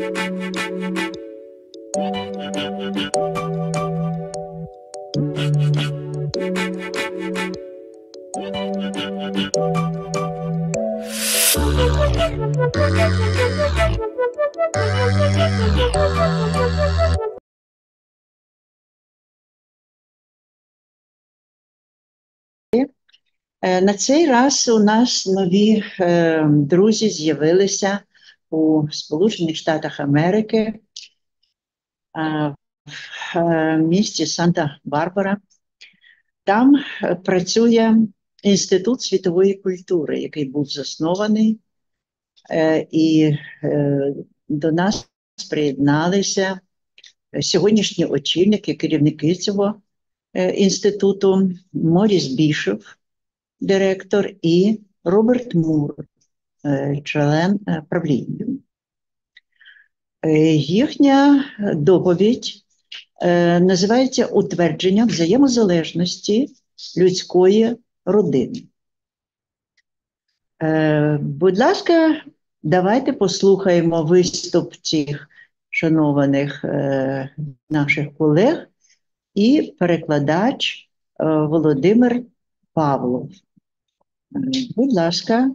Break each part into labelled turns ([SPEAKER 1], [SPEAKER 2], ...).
[SPEAKER 1] На цей раз у нас нові друзі з'явилися у Сполучених Штатах Америки, в місті Санта-Барбара. Там працює Інститут світової культури, який був заснований, і до нас приєдналися сьогоднішні очільники, керівники цього інституту, Моріс Бішоп, директор, і Роберт Мур, член правління. Їхня доповідь називається «Утвердження взаємозалежності людської родини». Будь ласка, давайте послухаємо виступ цих шанованих наших колег і перекладач Володимир Павлов. Будь ласка.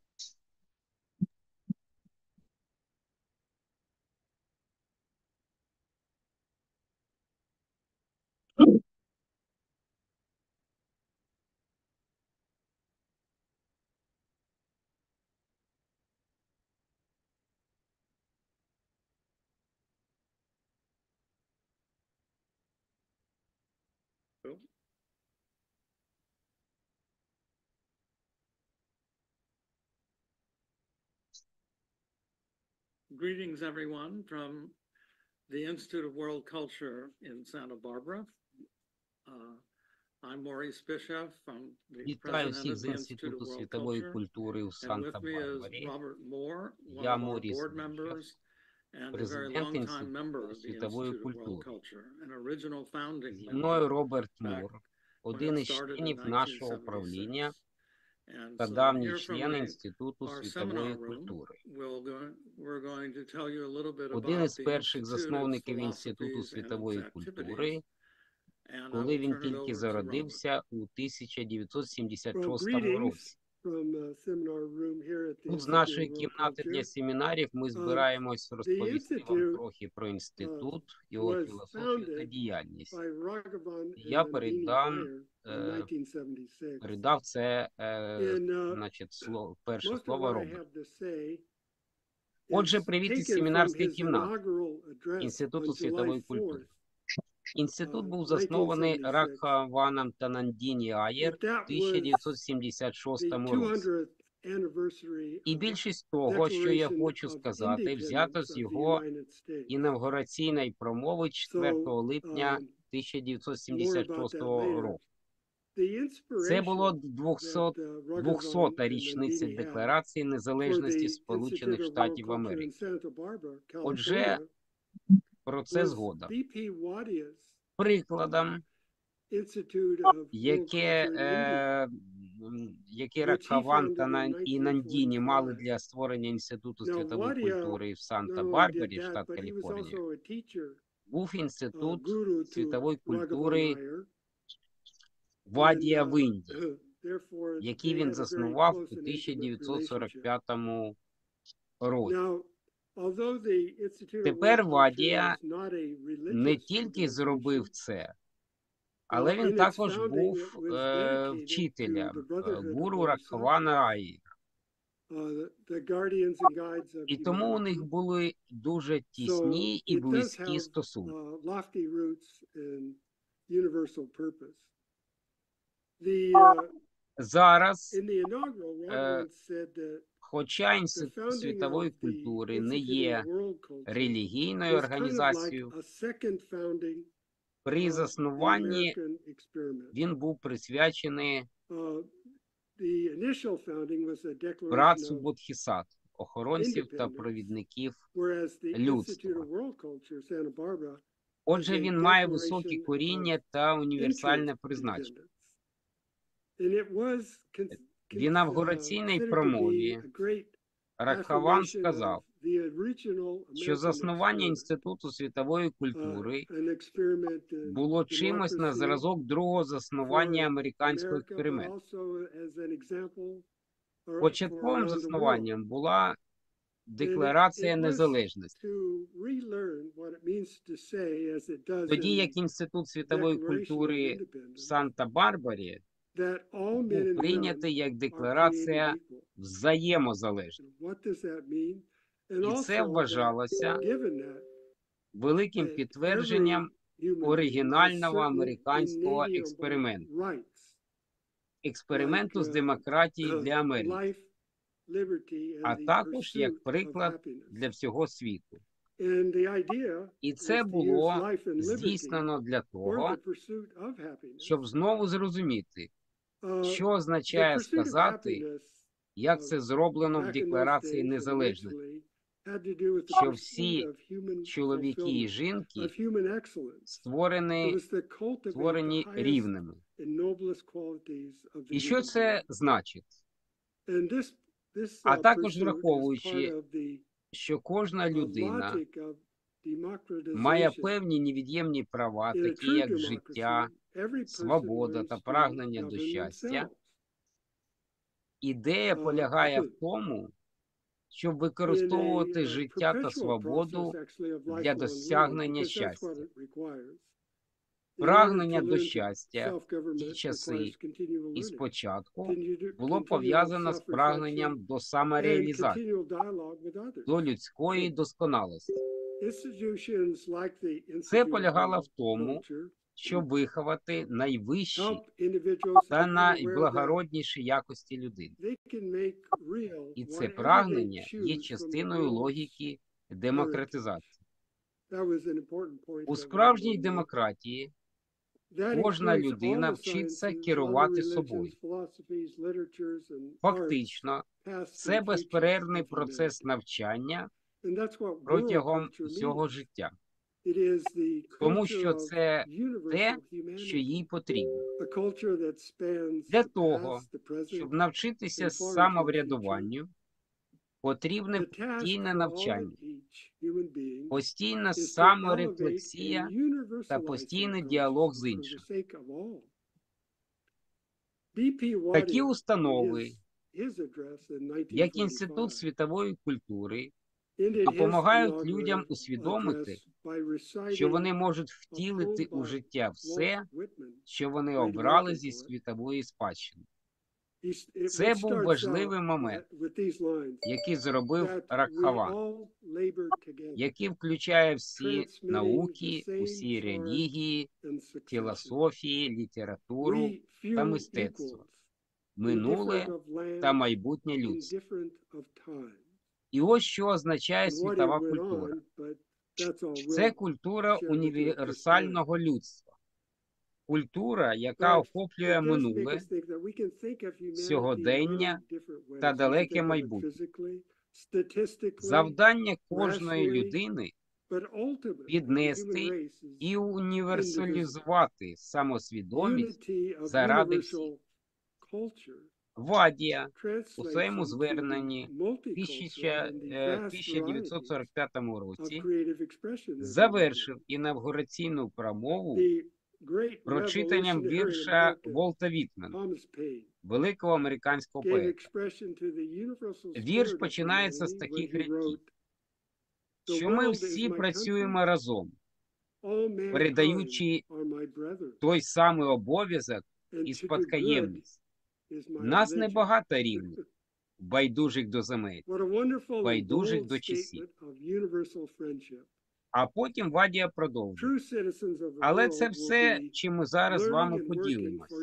[SPEAKER 2] Greetings, everyone, from the Institute of World Culture in Santa Barbara. I'm Maurice Bishop, I'm the
[SPEAKER 3] Вітаю
[SPEAKER 2] president
[SPEAKER 3] всіх
[SPEAKER 2] of
[SPEAKER 3] з
[SPEAKER 2] the Institute of
[SPEAKER 3] Інституту
[SPEAKER 2] World
[SPEAKER 3] світової
[SPEAKER 2] Culture,
[SPEAKER 3] культури у
[SPEAKER 2] and with me is
[SPEAKER 3] Санта-Барбарі.
[SPEAKER 2] Robert Moore, one
[SPEAKER 3] Я
[SPEAKER 2] of our
[SPEAKER 3] Моріс
[SPEAKER 2] board
[SPEAKER 3] Бішоп,
[SPEAKER 2] members and a very
[SPEAKER 3] президент
[SPEAKER 2] long-time member
[SPEAKER 3] Інституту
[SPEAKER 2] of the
[SPEAKER 3] світової
[SPEAKER 2] Institute of World
[SPEAKER 3] культури.
[SPEAKER 2] Culture, an original founding
[SPEAKER 3] Зі
[SPEAKER 2] member
[SPEAKER 3] мною Роберт
[SPEAKER 2] back
[SPEAKER 3] Мур,
[SPEAKER 2] when
[SPEAKER 3] один
[SPEAKER 2] it
[SPEAKER 3] із
[SPEAKER 2] started in
[SPEAKER 3] членів нашого
[SPEAKER 2] 1976.
[SPEAKER 3] управління
[SPEAKER 2] And
[SPEAKER 3] та
[SPEAKER 2] so
[SPEAKER 3] давній
[SPEAKER 2] here from
[SPEAKER 3] член Інституту
[SPEAKER 2] our
[SPEAKER 3] світової
[SPEAKER 2] seminar room,
[SPEAKER 3] культури.
[SPEAKER 2] we're going to tell you a little bit
[SPEAKER 3] Один
[SPEAKER 2] about
[SPEAKER 3] із
[SPEAKER 2] the
[SPEAKER 3] перших
[SPEAKER 2] Institute, its
[SPEAKER 3] засновників Інституту
[SPEAKER 2] philosophies and
[SPEAKER 3] світової
[SPEAKER 2] its
[SPEAKER 3] культури,
[SPEAKER 2] activities. And I
[SPEAKER 3] коли
[SPEAKER 2] will
[SPEAKER 3] він
[SPEAKER 2] turn it
[SPEAKER 3] тільки
[SPEAKER 2] over to Robert.
[SPEAKER 3] зародився у 1976 році. Тут з нашої кімнати для семінарів ми збираємось розповісти вам трохи про інститут, його філософію та діяльність. Я передав це, перше слово Роберту. Отже, привіт із семінарської кімнати Інституту світової культури. Інститут був заснований Рагхаваном Танандіні Айєр в 1976 році. І більшість того, що я хочу сказати, взято з його інавгураційної промови 4 липня 1976 року. Це було 200-та річниця Декларації незалежності Сполучених Штатів Америки. Отже, про це згодом. Прикладом, яке Рагхаван і Нандіні мали для створення Інституту світової культури в Санта-Барбарі, штат Каліфорнія, був Інститут світової культури Вадія в Індії, який він заснував у 1945 році. Тепер Вадія не тільки зробив це, але він також був вчителем гуру Рагхавана Айєра. І тому у них були дуже тісні і близькі стосунки. Зараз, хоча Інститут світової культури не є релігійною організацією, при заснуванні він був присвячений братству Бодхісаттв, охоронців та провідників людства. Отже, він має високі коріння та універсальне призначення. В інавгураційній промові Рагхаван сказав, що заснування Інституту світової культури було чимось на зразок другого заснування американського експерименту. Початковим заснуванням була Декларація незалежності. Тоді як Інститут світової культури в Санта-Барбарі був прийнятий як Декларація взаємозалежності. І це вважалося великим підтвердженням оригінального американського експерименту з демократії для Америки, а також як приклад для всього світу. І це було здійснено для того, щоб знову зрозуміти, що означає сказати, як це зроблено в Декларації незалежності, що всі чоловіки і жінки створені рівними. І що це значить? А також враховуючи, що кожна людина має певні невід'ємні права, такі як життя, свобода та прагнення до щастя, ідея полягає в тому, щоб використовувати життя та свободу для досягнення щастя. Прагнення до щастя в ті часи і спочатку було пов'язано з прагненням до самореалізації, до людської досконалості. Це полягало в тому, щоб виховати найвищі та найблагородніші якості людини. І це прагнення є частиною логіки демократизації. У справжній демократії кожна людина вчиться керувати собою. Фактично, це безперервний процес навчання протягом всього життя. Тому що це те, що їй потрібно. Для того, щоб навчитися самоврядуванню, потрібне постійне навчання, постійна саморефлексія та постійний діалог з іншим. Такі установи, як Інститут світової культури, допомагають людям усвідомити, що вони можуть втілити у життя все, що вони обрали зі світової спадщини. Це був важливий момент, який зробив Рокхаван, який включає всі науки, усі релігії, філософії, літературу та мистецтво, минуле та майбутнє людство. І ось що означає світова культура. Це культура універсального людства. Культура, яка охоплює минуле, сьогодення та далеке майбутнє. Завдання кожної людини – піднести і універсалізувати самосвідомість заради всіх. Вадія у своєму зверненні в 1945 році завершив інавгураційну промову прочитанням вірша Волта Вітмена, великого американського поета. Вірш починається з таких рядків, що ми всі працюємо разом, передаючи той самий обов'язок і спадкоємність. Нас небагато рівних, байдужих до земель, байдужих до часів. А потім Вадія продовжує. Але це все, чим ми зараз з вами поділимося.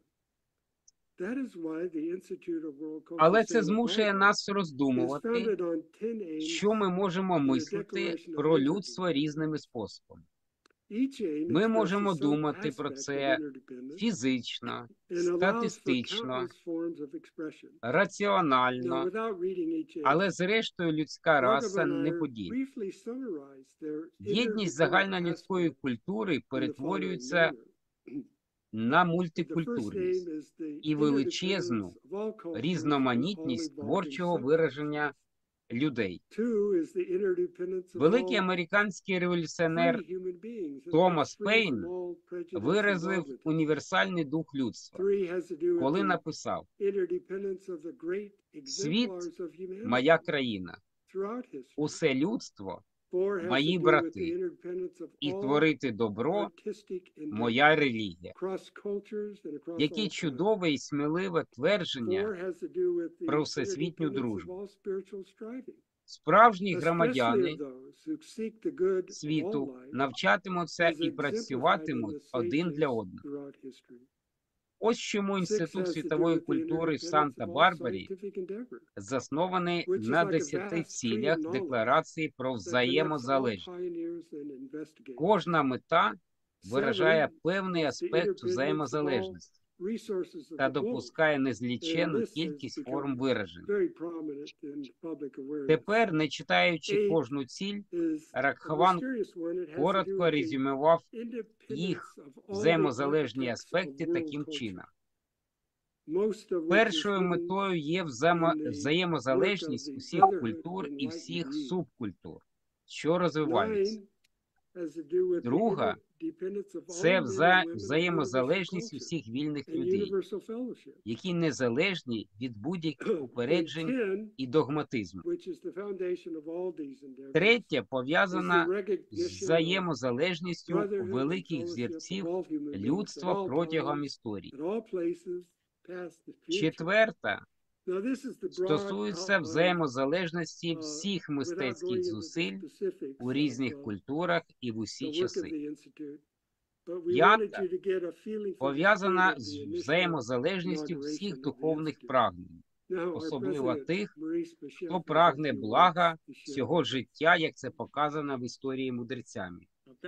[SPEAKER 3] Але це змушує нас роздумувати, що ми можемо мислити про людство різними способами. Ми можемо думати про це фізично, статистично, раціонально, але зрештою людська раса не подібна. Єдність загальнолюдської культури перетворюється на мультикультурність і величезну різноманітність творчого вираження людей. Великий американський революціонер Томас Пейн виразив універсальний дух людства, коли написав: «Світ – моя країна, усе людство – мої брати, і творити добро – моя релігія». Які чудове і сміливе твердження про всесвітню дружбу. Справжні громадяни світу навчатимуться і працюватимуть один для одного. Ось чому Інститут світової культури в Санта-Барбарі заснований на 10 цілях Декларації про взаємозалежність. Кожна мета виражає певний аспект взаємозалежності та допускає незліченну кількість форм вираження. Тепер, не читаючи кожну ціль, Ракхаван коротко резюмував їх взаємозалежні аспекти таким чином. Першою метою є взаємозалежність усіх культур і всіх субкультур, що розвиваються. Друга – це взаємозалежність усіх вільних людей, які незалежні від будь-яких упереджень і догматизму. Третя пов'язана з взаємозалежністю великих взірців людства протягом історії. Четверта стосується взаємозалежності всіх мистецьких зусиль у різних культурах і в усі часи. П'ята пов'язана з взаємозалежністю всіх духовних прагнень, особливо тих, хто прагне блага всього життя, як це показано в історії мудрецями.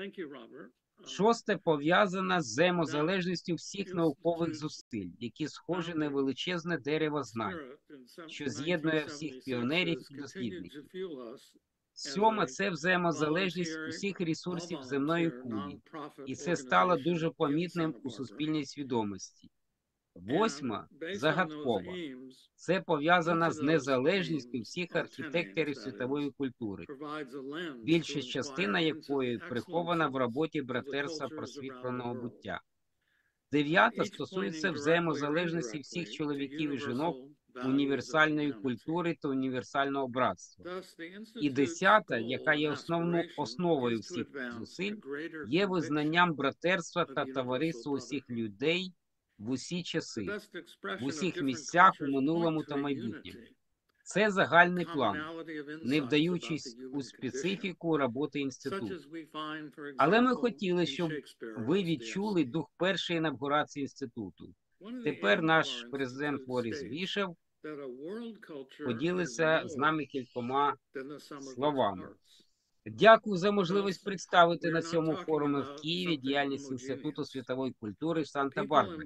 [SPEAKER 3] Шосте пов'язана з взаємозалежністю всіх наукових зусиль, які схожі на величезне дерево знань, що з'єднує всіх піонерів і дослідників. Сьоме – це взаємозалежність усіх ресурсів земної кулі, і це стало дуже помітним у суспільній свідомості. Восьма – загадкова. Це пов'язано з незалежністю всіх архітекторів світової культури, більша частина якої прихована в роботі братерства просвітленого буття. Дев'ята стосується взаємозалежності всіх чоловіків і жінок, універсальної культури та універсального братства. І десята, яка є основою всіх зусиль, є визнанням братерства та товариства усіх людей в усі часи, в усіх місцях у минулому та майбутньому. Це загальний план, не вдаючись у специфіку роботи інституту. Але ми хотіли, щоб ви відчули дух першої інавгурації інституту. Тепер наш президент Борис Вішев поділиться з нами кількома словами. Дякую за можливість представити на цьому форумі в Києві діяльність Інституту світової культури в Санта-Барбарі.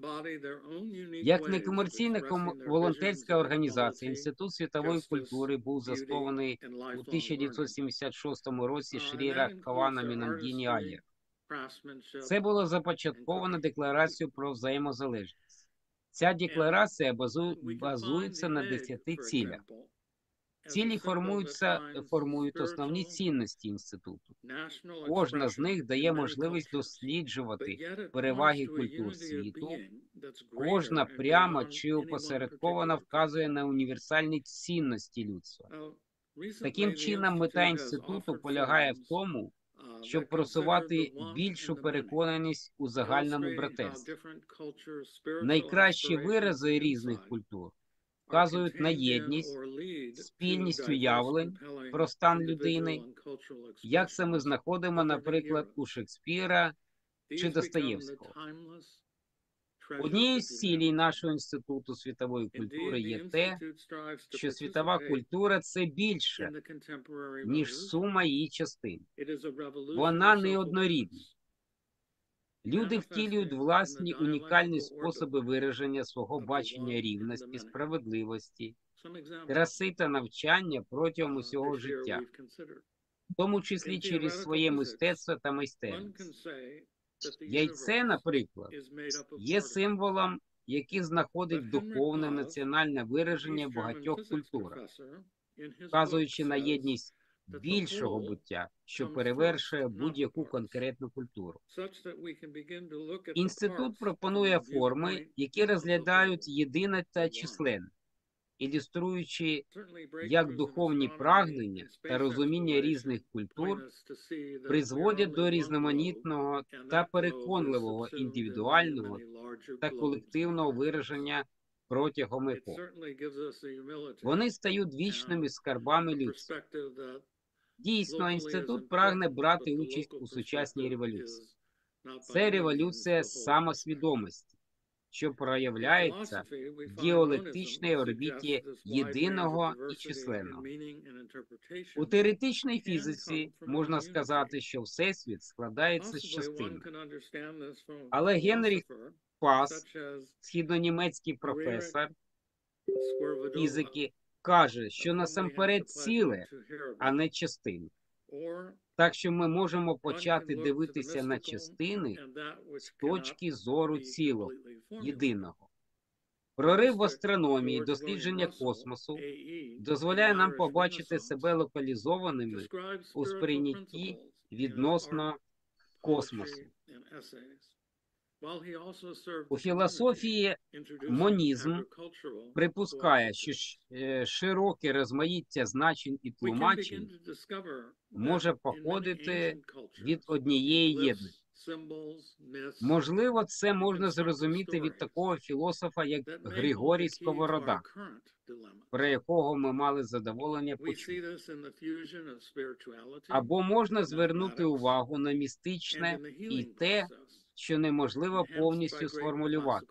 [SPEAKER 3] Як некомерційна волонтерська організація, Інститут світової культури був заснований у 1976 році Шрі Ракхаваном Мінандіні Айєр. Це було започатковано Декларацією про взаємозалежність. Ця декларація базується на 10 цілях. Цілі формують основні цінності інституту. Кожна з них дає можливість досліджувати переваги культур світу. Кожна прямо чи опосередковано вказує на універсальні цінності людства. Таким чином, мета інституту полягає в тому, щоб просувати більшу переконаність у загальному братерстві. Найкращі вирази різних культур вказують на єдність, спільність уявлень про стан людини, як це ми знаходимо, наприклад, у Шекспіра чи Достоєвського. Однією з цілей нашого Інституту світової культури є те, що світова культура – це більше, ніж сума її частин. Вона не однорідна. Люди втілюють власні унікальні способи вираження свого бачення рівності, справедливості, краси та навчання протягом усього життя, в тому числі через своє мистецтво та майстерність. Яйце, наприклад, є символом, який знаходить духовне національне вираження в багатьох культурах. вказуючи на єдність більшого буття, що перевершує будь-яку конкретну культуру. Інститут пропонує форми, які розглядають єдине та численне, ілюструючи, як духовні прагнення та розуміння різних культур призводять до різноманітного та переконливого індивідуального та колективного вираження протягом епох. Вони стають вічними скарбами людства. Дійсно, інститут прагне брати участь у сучасній революції. Це революція самосвідомості, що проявляється в діалектичній орбіті єдиного і численного. У теоретичній фізиці можна сказати, що Всесвіт складається з частин. Але Генріх Пас, східнонімецький професор фізики, каже, що насамперед ціле, а не частини. Так що ми можемо почати дивитися на частини з точки зору цілого, єдиного. Прорив в астрономії, дослідження космосу дозволяє нам побачити себе локалізованими у сприйнятті відносно космосу. У філософії монізм припускає, що широке розмаїття значень і тлумачень може походити від однієї єдності. Можливо, це можна зрозуміти від такого філософа, як Григорій Сковорода, про якого ми мали задоволення почути. Або можна звернути увагу на містичне і те, що неможливо повністю сформулювати.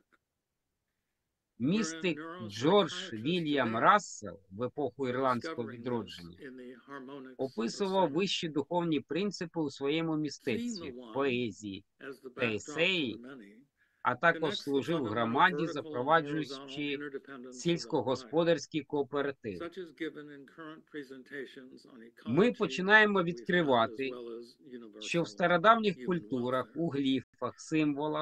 [SPEAKER 3] Містик Джордж Вільям Рассел в епоху ірландського відродження описував вищі духовні принципи у своєму мистецтві, поезії та есеї, а також служив громаді, запроваджуючи сільськогосподарські кооперативи. Ми починаємо відкривати, що в стародавніх культурах, у гліфах, символах,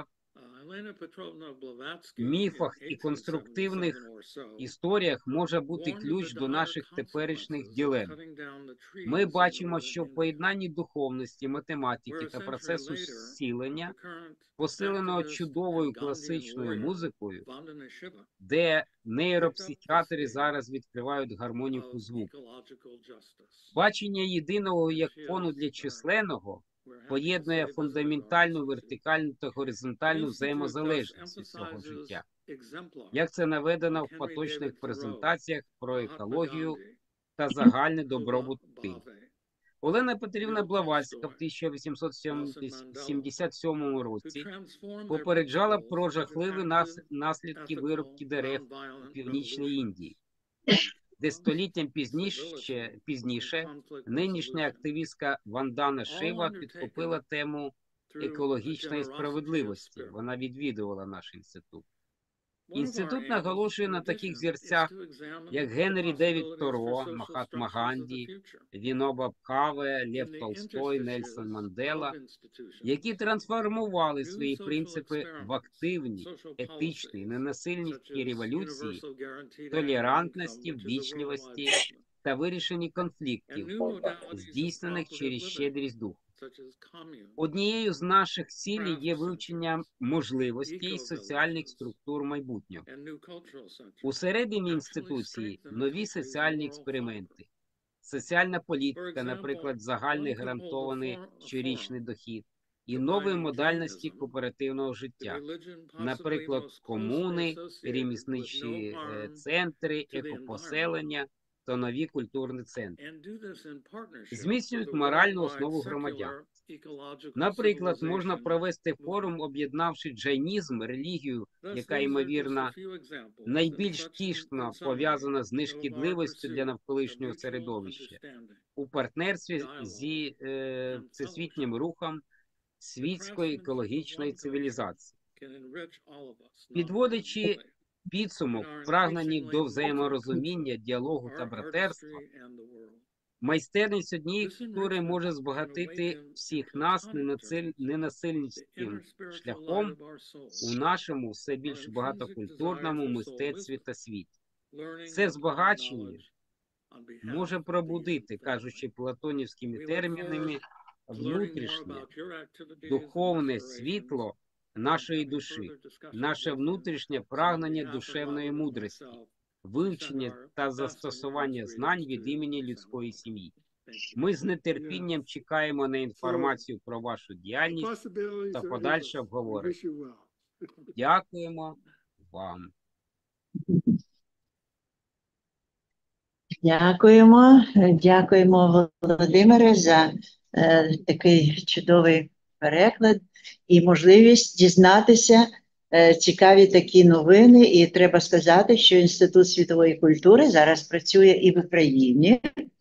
[SPEAKER 3] міфах і конструктивних історіях може бути ключ до наших теперішніх дилем. Ми бачимо, що в поєднанні духовності, математики та процесу зцілення, посиленого чудовою класичною музикою, де нейропсихіатри зараз відкривають гармоніку звуку. Бачення єдиного як фону для численного поєднує фундаментальну вертикальну та горизонтальну взаємозалежність усього життя, як це наведено в поточних презентаціях про екологію та загальний добробут птиць. Олена Петрівна Блаватська в 1877 році попереджала про жахливі наслідки вирубки дерев у Північній Індії, де століттям пізніше нинішня активістка Вандана Шива підхопила тему екологічної справедливості. Вона відвідувала наш інститут. Інститут наголошує на таких зірцях, як Генрі Девід Торо, Махатма Ганді, Віноба Бхаве, Лев Толстой, Нельсон Мандела, які трансформували свої принципи в активні, етичні, ненасильницькі революції, толерантності, ввічливості та вирішенні конфліктів, здійснених через щедрість духу. Однією з наших цілей є вивчення можливостей соціальних структур майбутнього. Усередині інституції нові соціальні експерименти, соціальна політика, наприклад, загальний гарантований щорічний дохід, і нові модальності кооперативного життя, наприклад, комуни, ремісничі центри, екопоселення та нові культурні центри. Зміцнюють моральну основу громадян. Наприклад, можна провести форум, об'єднавши джайнізм, релігію, яка, ймовірно, найбільш тісно пов'язана з нешкідливістю для навколишнього середовища, у партнерстві зі всесвітнім рухом світської екологічної цивілізації. Підводячи підсумок, прагнені до взаєморозуміння, діалогу та братерства, майстерність однієї культури може збагатити всіх нас ненасильницьким шляхом у нашому все більш багатокультурному мистецтві та світі. Це збагачення може пробудити, кажучи платонівськими термінами, внутрішнє, духовне світло нашої душі, наше внутрішнє прагнення душевної мудрості, вивчення та застосування знань від імені людської сім'ї. Ми з нетерпінням чекаємо на інформацію про вашу діяльність та подальше обговорення. Дякуємо вам.
[SPEAKER 1] Дякуємо, Володимире, за такий чудовий переклад і можливість дізнатися цікаві такі новини. І треба сказати, що Інститут світової культури зараз працює і в Україні.